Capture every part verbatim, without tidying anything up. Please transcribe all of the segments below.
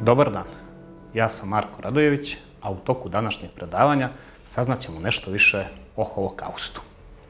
Dobar dan, ja sam Marko Radojević, a u toku današnjeg predavanja saznaćemo nešto više o holokaustu.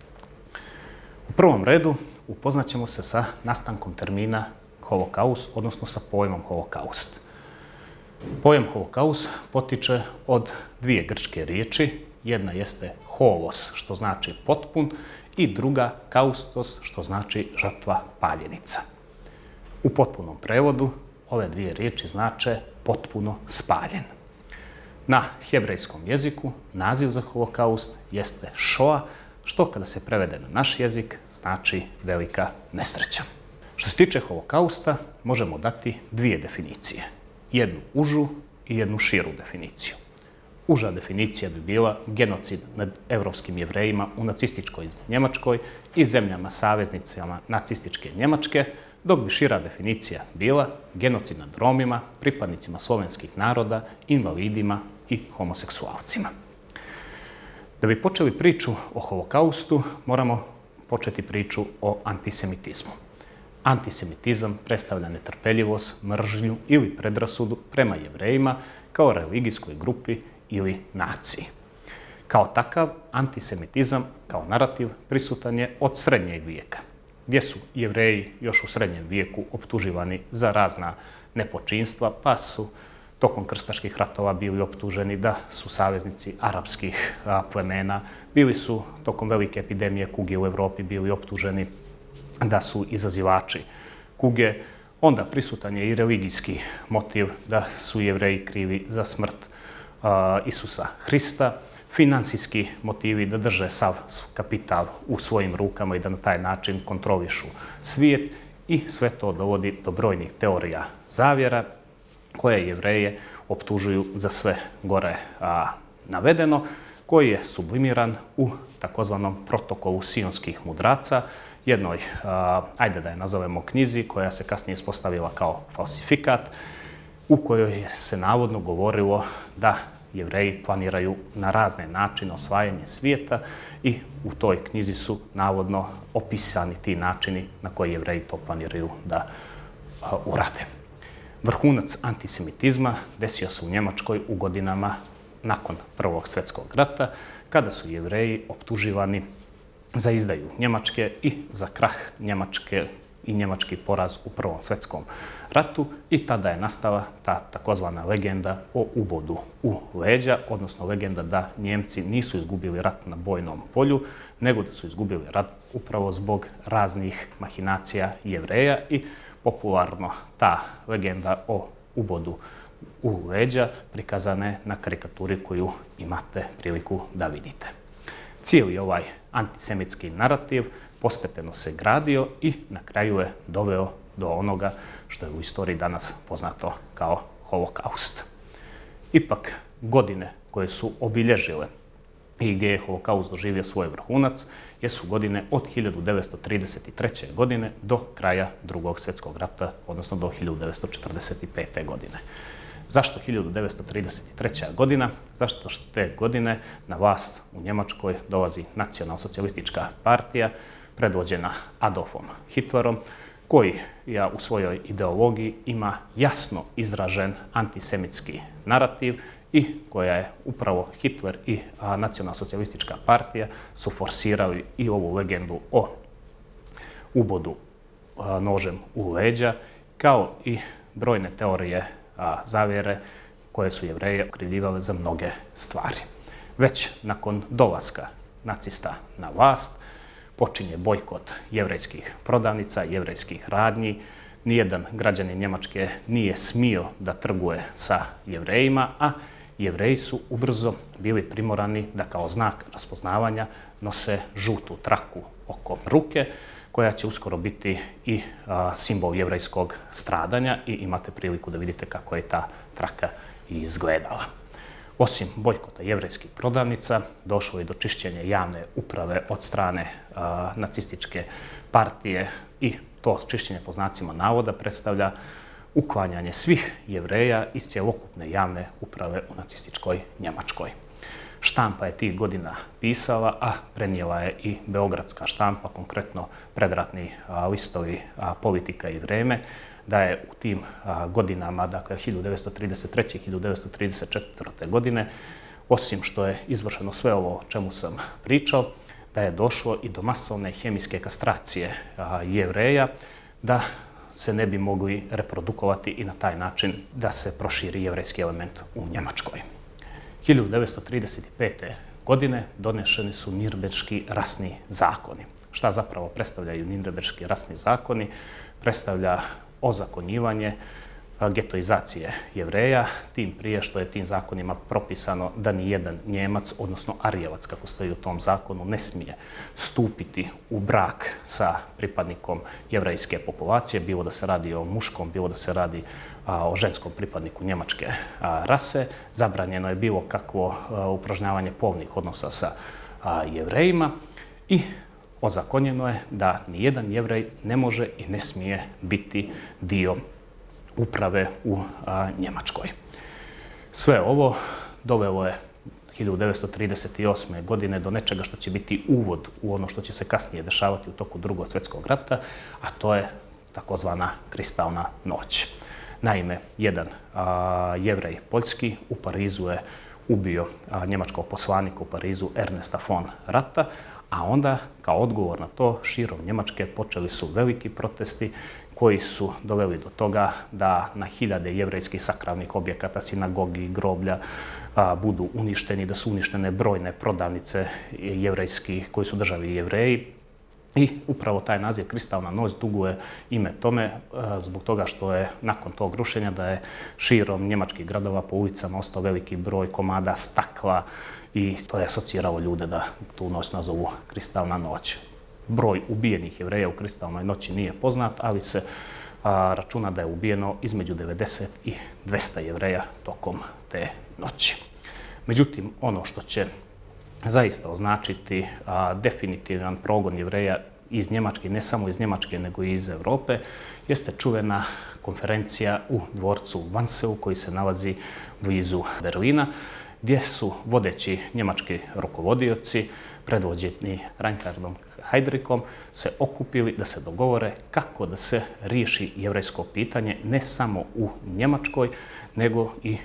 U prvom redu upoznat ćemo se sa nastankom termina holokaust, odnosno sa pojmom holokaust. Pojam holokaust potiče od dvije grčke riječi. Jedna jeste holos, što znači potpun, i druga kaustos, što znači žrtva paljenica. U potpunom prevodu ove dvije riječi znače potpuno spaljen. Na hebrejskom jeziku naziv za holokaust jeste šoa, što kada se prevede na naš jezik znači velika nesreća. Što se tiče holokausta, možemo dati dvije definicije. Jednu užu i jednu širu definiciju. Uža definicija bi bila genocid nad evropskim Jevrejima u nacističkoj Njemačkoj i zemljama saveznicama nacističke Njemačke, dok bi šira definicija bila genocid nad Romima, pripadnicima slovenskih naroda, invalidima i homoseksualcima. Da bi počeli priču o holokaustu, moramo početi priču o antisemitizmu. Antisemitizam predstavlja netrpeljivost, mržnju ili predrasudu prema Jevrejima kao religijskoj grupi ili naciji. Kao takav, antisemitizam kao narativ prisutan je od srednjeg vijeka, gdje su Jevreji još u srednjem vijeku optuživani za razna nepočinstva, pa su tokom krstaških ratova bili optuženi da su saveznici arapskih plemena, bili su tokom velike epidemije kuge u Evropi bili optuženi da su izazivači kuge. Onda prisutan je i religijski motiv da su Jevreji krivi za smrt Isusa Hrista, finansijski motivi da drže sav kapital u svojim rukama i da na taj način kontrolišu svijet, i sve to dovodi do brojnih teorija zavjera koje Jevreje optužuju za sve gore a, navedeno, koji je sublimiran u takozvanom protokolu sionskih mudraca, jednoj, a, ajde da je nazovemo knjizi, koja se kasnije ispostavila kao falsifikat, u kojoj se navodno govorilo da Jevreji planiraju na razne načine osvajanje svijeta, i u toj knjizi su navodno opisani ti načini na koji Jevreji to planiraju da a, urade. Vrhunac antisemitizma desio se u Njemačkoj u godinama nakon Prvog svjetskog rata, kada su Jevreji optuživani za izdaju Njemačke i za krah Njemačke i njemački poraz u Prvom svjetskom ratu, i tada je nastala ta takozvana legenda o ubodu u leđa, odnosno legenda da Njemci nisu izgubili rat na bojnom polju, nego da su izgubili rat upravo zbog raznih mahinacija Jevreja, i popularno ta legenda o ubodu u leđa prikazana je na karikaturi koju imate priliku da vidite. Cijeli ovaj antisemitski narativ postepeno se gradio i na kraju je doveo do onoga što je u istoriji danas poznato kao holokaust. Ipak, godine koje su obilježile i gdje je holokaust doživio svoj vrhunac jesu godine od hiljadu devetsto trideset treće. godine do kraja Drugog svjetskog rata, odnosno do hiljadu devetsto četrdeset pete. godine. Zašto hiljadu devetsto trideset treća. godina? Zašto što te godine na vlast u Njemačkoj dolazi nacionalsocijalistička partija predvođena Adolfom Hitlerom, koji ja u svojoj ideologiji ima jasno izražen antisemitski narativ i koja je upravo Hitler i nacionalsocijalistička partija su forsirali i ovu legendu o ubodu nožem u leđa, kao i brojne teorije zavjere koje su Jevreje okrivljivale za mnoge stvari. Već nakon dolaska nacista na vlast počinje bojkot jevrejskih prodavnica, jevrejskih radnji. Nijedan građanin Njemačke nije smio da trguje sa Jevrejima, a Jevreji su ubrzo bili primorani da kao znak raspoznavanja nose žutu traku oko ruke, koja će uskoro biti i a, simbol jevrejskog stradanja, i imate priliku da vidite kako je ta traka izgledala. Osim bojkota jevrejskih prodavnica, došlo je do čišćenja javne uprave od strane a, nacističke partije, i to čišćenje po znacima navoda predstavlja uklanjanje svih Jevreja iz cjelokupne javne uprave u nacističkoj Njemačkoj. Štampa je tih godina pisala, a prenijela je i beogradska štampa, konkretno predratni listovi Politika i Vreme, da je u tim godinama, dakle hiljadu devetsto trideset treće. i hiljadu devetsto trideset četvrte. godine, osim što je izvršeno sve ovo o čemu sam pričao, da je došlo i do masovne hemijske kastracije Jevreja, da se ne bi mogli reprodukovati i na taj način da se proširi jevrejski element u Njemačkoj. hiljadu devetsto trideset pete. godine donešeni su Nirnberški rasni zakoni. Šta zapravo predstavljaju Nirnberški rasni zakoni? Predstavlja ozakonjivanje getoizacije Jevreja, tim prije što je tim zakonima propisano da ni jedan Njemac, odnosno Arijevac, kako stoji u tom zakonu, ne smije stupiti u brak sa pripadnikom jevrejske populacije, bilo da se radi o muškom, bilo da se radi a, o ženskom pripadniku njemačke a, rase. Zabranjeno je bilo kakvo a, upražnjavanje polnih odnosa sa a, Jevrejima i ozakonjeno je da ni jedan Jevrej ne može i ne smije biti dio uprave u a, Njemačkoj. Sve ovo dovelo je hiljadu devetsto trideset osme. godine do nečega što će biti uvod u ono što će se kasnije dešavati u toku Drugog svjetskog rata, a to je takozvana kristalna noć. Naime, jedan a, Jevrej poljski u Parizu je ubio a, njemačkog poslanika u Parizu Ernesta von Rata, a onda kao odgovor na to širom Njemačke počeli su veliki protesti koji su doveli do toga da na hiljade jevrejskih sakralnih objekata, sinagogi i groblja a, budu uništeni, da su uništene brojne prodavnice jevrejskih koji su držali Jevreji. I upravo taj naziv Kristalna noć duguje ime tome a, zbog toga što je nakon tog rušenja da je širom njemačkih gradova po ulicama ostao veliki broj komada stakla i to je asociralo ljude da tu noć nazovu Kristalna noć. Broj ubijenih Jevreja u Kristalnoj noći nije poznat, ali se a, računa da je ubijeno između devedeset i dvesta Jevreja tokom te noći. Međutim, ono što će zaista označiti a, definitivan progon Jevreja iz Njemačke, ne samo iz Njemačke, nego i iz Europe, jeste čuvena konferencija u dvorcu Wannseu koji se nalazi blizu Berlina, gdje su vodeći njemački rukovodioci, predvođeni Reinhardom Heydrichom, se okupili da se dogovore kako da se riješi jevrejsko pitanje ne samo u Njemačkoj, nego i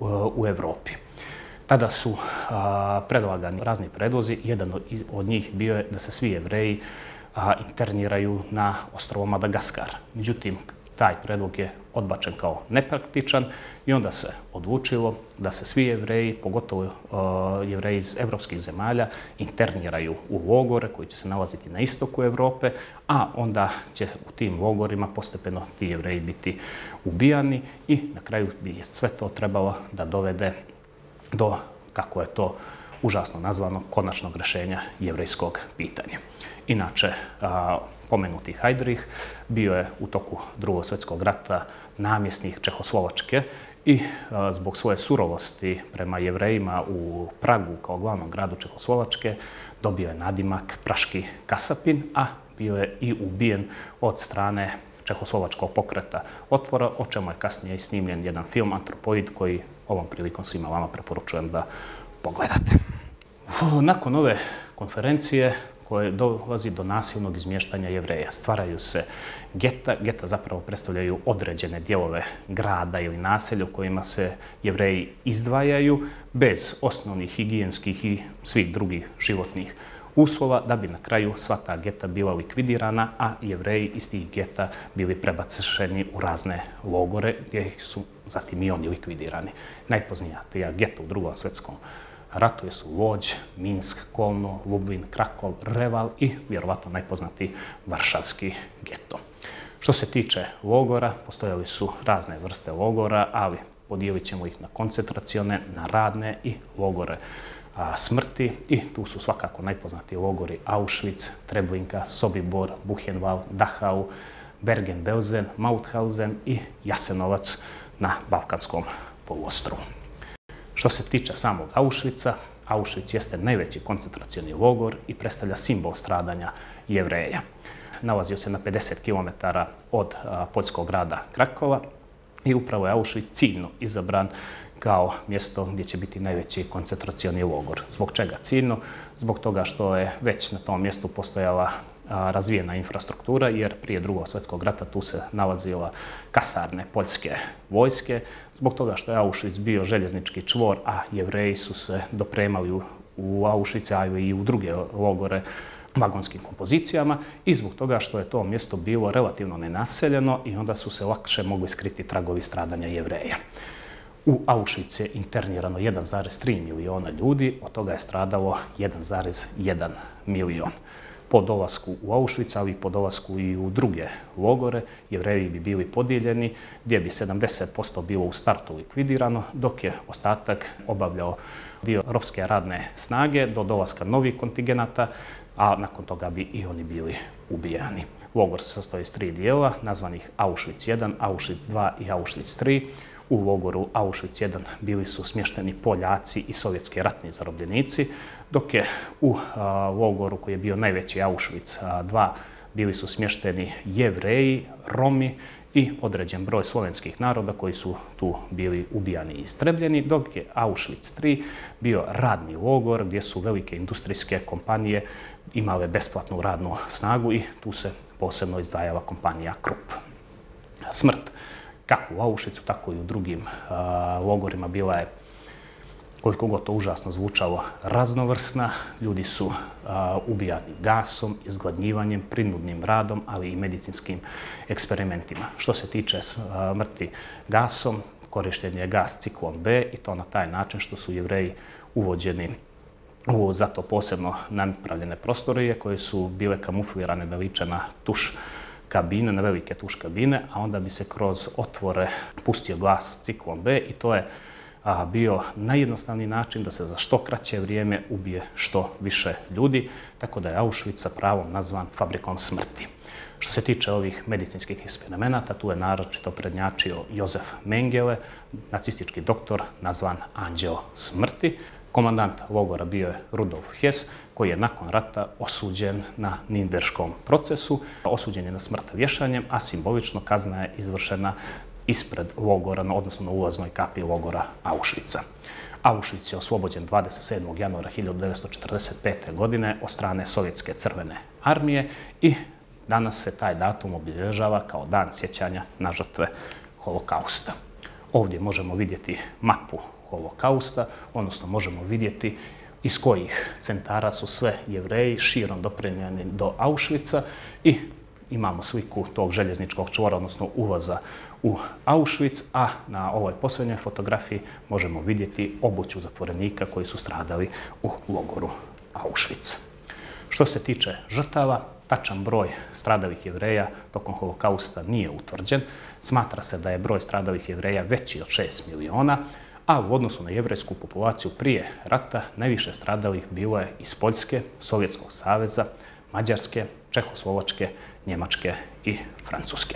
u Europi. Tada su a, predlagani razni predlozi. Jedan od, od njih bio je da se svi Jevreji a, interniraju na ostrvo Madagaskar. Međutim, taj predlog je odbačen kao nepraktičan i onda se odlučilo da se svi Jevreji, pogotovo uh, Jevreji iz evropskih zemalja, interniraju u logore koji će se nalaziti na istoku Europe, a onda će u tim logorima postepeno ti Jevreji biti ubijani i na kraju bi sve to trebalo da dovede do, kako je to užasno nazvano, konačnog rješenja jevrejskog pitanja. Inače, uh, pomenuti Heydrich bio je u toku Drugog svjetskog rata namjesnik Čehoslovačke i a, zbog svoje surovosti prema Jevrejima u Pragu kao glavnom gradu Čehoslovačke dobio je nadimak Praški kasapin, a bio je i ubijen od strane Čehoslovačkog pokreta otpora, o čemu je kasnije i snimljen jedan film Antropoid koji ovom prilikom svima vama preporučujem da pogledate. Nakon ove konferencije koje dolazi do nasilnog izmještanja Jevreja. Stvaraju se geta. Geta zapravo predstavljaju određene dijelove grada ili naselja u kojima se Jevreji izdvajaju bez osnovnih higijenskih i svih drugih životnih uslova, da bi na kraju sva ta geta bila likvidirana, a Jevreji iz tih geta bili prebačeni u razne logore gdje su zatim i oni likvidirani. Najpoznatija geta u Drugom svjetskom ratu su Łódź, Minsk, Kolno, Lublin, Krakov, Reval i vjerovatno najpoznatiji Varšavski geto. Što se tiče logora, postojali su razne vrste logora, ali podijelit ćemo ih na koncentracione, na radne i logore a, smrti. I tu su svakako najpoznatiji logori Auschwitz, Treblinka, Sobibor, Buchenwald, Dachau, Bergen-Belsen, Mauthausen i Jasenovac na Balkanskom poluostrvu. Što se tiče samog Auschwitza, Auschwitz jeste najveći koncentracioni logor i predstavlja simbol stradanja Jevreja. Nalazio se na pedeset kilometara od a, poljskog grada Krakova i upravo je Auschwitz ciljno izabran kao mjesto gdje će biti najveći koncentracioni logor. Zbog čega ciljno? Zbog toga što je već na tom mjestu postojala razvijena infrastruktura, jer prije Drugog svjetskog rata tu se nalazila kasarne poljske vojske, zbog toga što je Auschwitz bio željeznički čvor, a Jevreji su se dopremali u, u Auschwitz, a i u druge logore vagonskim kompozicijama, i zbog toga što je to mjesto bilo relativno nenaseljeno i onda su se lakše mogli skriti tragovi stradanja Jevreja. U Auschwitz je internirano jedan zarez tri miliona ljudi, od toga je stradalo jedan zarez jedan milion. Po dolasku u Auschwitz, ali i po dolasku i u druge logore, Jevreji bi bili podijeljeni, gdje bi sedamdeset posto bilo u startu likvidirano, dok je ostatak obavljao dio ropske radne snage do dolaska novih kontingenata, a nakon toga bi i oni bili ubijani. Logor se sastoji iz tri dijela, nazvanih Auschwitz jedan, Auschwitz dva i Auschwitz tri. U logoru Auschwitz jedan bili su smješteni Poljaci i sovjetski ratni zarobljenici, dok je u a, logoru koji je bio najveći Auschwitz dva bili su smješteni Jevreji, Romi i određen broj slovenskih naroda koji su tu bili ubijani i istrebljeni, dok je Auschwitz tri bio radni logor gdje su velike industrijske kompanije imale besplatnu radnu snagu i tu se posebno izdvajala kompanija Krupp. Smrt, kako u Auschwitzu, tako i u drugim uh, logorima, bila je, koliko god to užasno zvučalo, raznovrsna. Ljudi su uh, ubijani gasom, izgladnjivanjem, prinudnim radom, ali i medicinskim eksperimentima. Što se tiče uh, smrti gasom, korišten je gas ciklon B i to na taj način što su Jevreji uvođeni u zato posebno napravljene prostorije koje su bile kamuflirane da liče na tuš kabine, na velike tuš kabine, a onda bi se kroz otvore pustio gas ciklon B i to je a, bio najjednostavniji način da se za što kraće vrijeme ubije što više ljudi, tako da je Auschwitz sa pravom nazvan fabrikom smrti. Što se tiče ovih medicinskih eksperimenata, tu je naročito prednjačio Josef Mengele, nacistički doktor nazvan anđeo smrti. Komandant logora bio je Rudolf Hess, koji je nakon rata osuđen na Nürnberškom procesu. Osuđen je na smrt vješanjem, a simbolično kazna je izvršena ispred logora, odnosno na ulaznoj kapi logora Auschwitza. Auschwitz je oslobođen dvadeset sedmog januara hiljadu devetsto četrdeset pete. godine od strane Sovjetske crvene armije i danas se taj datum obilježava kao dan sjećanja na žrtve holokausta. Ovdje možemo vidjeti mapu holokausta, odnosno možemo vidjeti iz kojih centara su sve Jevreji širom dopremljeni do Auschwitza i imamo sliku tog željezničkog čvora, odnosno ulaza u Auschwitz, a na ovoj posljednjoj fotografiji možemo vidjeti obuću zatvorenika koji su stradali u logoru Auschwitz. Što se tiče žrtava, tačan broj stradalih Jevreja tokom holokausta nije utvrđen. Smatra se da je broj stradalih Jevreja veći od šest miliona, a u odnosu na jevrejsku populaciju prije rata najviše stradalih bilo je iz Poljske, Sovjetskog saveza, Mađarske, Čehoslovačke, Njemačke i Francuske.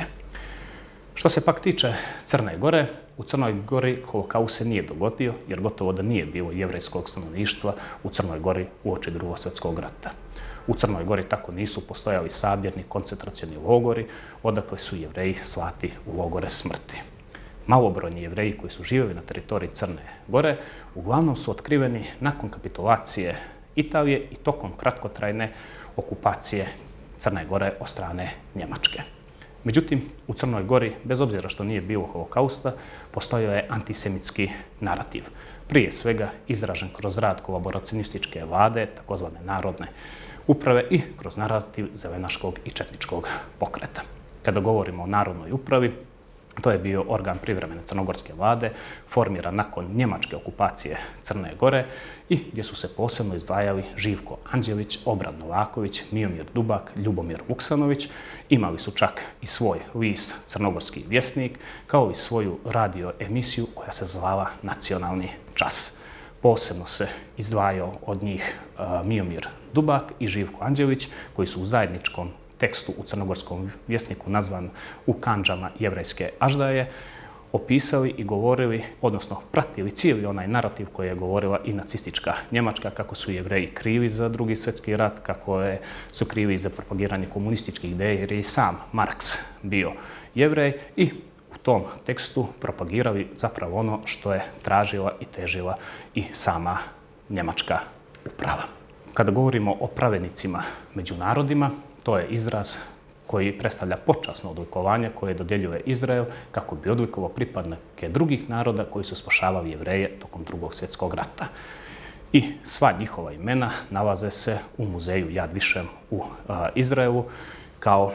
Što se pak tiče Crne Gore, u Crnoj Gori holokaust se nije dogodio jer gotovo da nije bilo jevrejskog stanovništva u Crnoj Gori uoči Drugog svjetskog rata. U Crnoj Gori tako nisu postojali sabirni koncentracioni logori, odakle su Jevreji slati u logore smrti. Malobrojni Jevreji koji su živjeli na teritoriji Crne Gore uglavnom su otkriveni nakon kapitulacije Italije i tokom kratkotrajne okupacije Crne Gore od strane Njemačke. Međutim, u Crnoj Gori, bez obzira što nije bilo holokausta, postojao je antisemitski narativ. Prije svega izražen kroz rad kolaboracionističke vlade, takozvane narodne uprave, i kroz narativ zelenaškog i četničkog pokreta. Kada govorimo o narodnoj upravi, to je bio organ privremene crnogorske vlade, formiran nakon njemačke okupacije Crne Gore i gdje su se posebno izdvajali Živko Anđelić, Obran Novaković, Miomir Dubak, Ljubomir Vuksanović. Imali su čak i svoj list Crnogorski vjesnik, kao i svoju radio emisiju koja se zvala Nacionalni čas. Posebno se izdvajao od njih uh, Miomir Dubak i Živko Anđelić, koji su u zajedničkom tekstu u Crnogorskom vjesniku nazvan U kandžama jevrejske aždaje opisali i govorili, odnosno pratili cijeli onaj narativ koji je govorila i nacistička Njemačka, kako su Jevreji krivi za Drugi svjetski rat, kako je, su krivi za propagiranje komunističkih ideja jer je i sam Marks bio Jevrej, i u u tom tekstu propagirali zapravo ono što je tražila i težila i sama njemačka uprava. Kada govorimo o pravednicima među narodima, to je izraz koji predstavlja počasno odlikovanje koje dodjeljuje Izrael kako bi odlikovao pripadnike drugih naroda koji su spašavali Jevreje tokom Drugog svjetskog rata. I sva njihova imena nalaze se u muzeju Yad Vashem u a, Izraelu kao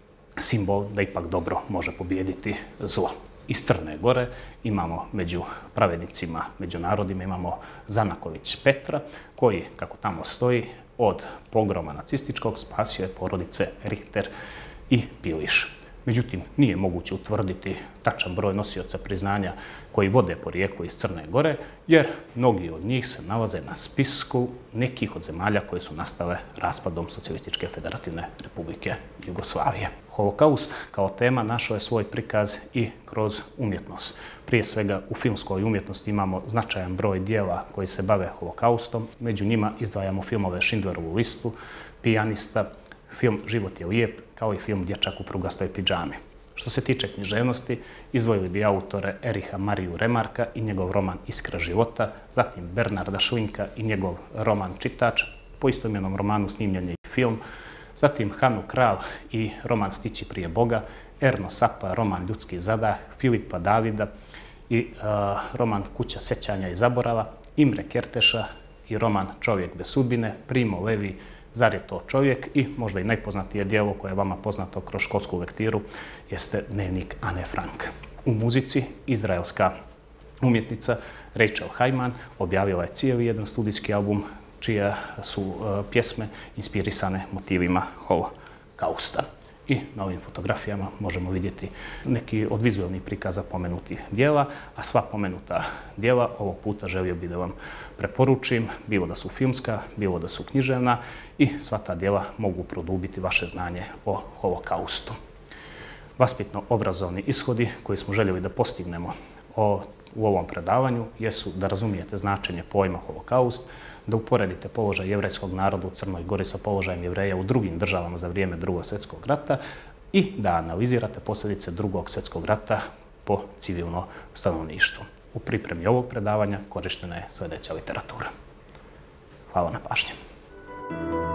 simbol da ipak dobro može pobijediti zlo. Iz Crne Gore imamo među pravednicima, među narodima imamo Zanaković Petra koji, kako tamo stoji, od pogroma nacističkog spasio je porodice Richter i Piliš. Međutim, nije moguće utvrditi tačan broj nosioca priznanja koji vode porijeklo iz Crne Gore, jer mnogi od njih se nalaze na spisku nekih od zemalja koje su nastale raspadom Socijalističke federativne republike Jugoslavije. Holokaust kao tema našao je svoj prikaz i kroz umjetnost. Prije svega u filmskoj umjetnosti imamo značajan broj dijela koji se bave holokaustom. Među njima izdvajamo filmove Schindlerovu listu, Pijanista, film Život je lijep, kao i film Dječak u prugastoj pidžami. Što se tiče književnosti, izdvojili bi autore Ericha Mariju Remarka i njegov roman Iskra života, zatim Bernarda Šlinka i njegov roman Čitač, po istoimenom romanu snimljen je i film, zatim Hanu Kralj i roman Stići prije Boga, Erno Sapa, roman Ljudski zadah, Filipa Davida i uh, roman Kuća sećanja i zaborava, Imre Kerteša i roman Čovjek bez sudbine, Primo Levi, Zar je to čovjek? I možda i najpoznatije djelo koje je vama poznato kroz školsku lektiru jeste Dnevnik Ane Frank. U muzici izraelska umjetnica Rachel Heyman objavila je cijeli jedan studijski album čije su uh, pjesme inspirisane motivima holokausta. I na ovim fotografijama možemo vidjeti neki od vizualnih prikaza pomenutih dijela, a sva pomenuta dijela ovog puta želio bih da vam preporučim, bilo da su filmska, bilo da su književna, i sva ta dijela mogu produbiti vaše znanje o holokaustu. Vaspitno-obrazovni ishodi koji smo željeli da postignemo o, u ovom predavanju jesu da razumijete značenje pojma holokaust, da uporedite položaj jevrejskog naroda u Crnoj Gori sa položajem Jevreja u drugim državama za vrijeme Drugog svjetskog rata i da analizirate posljedice Drugog svjetskog rata po civilno stanovništvo. U pripremi ovog predavanja korištena je sljedeća literatura. Hvala na pažnji.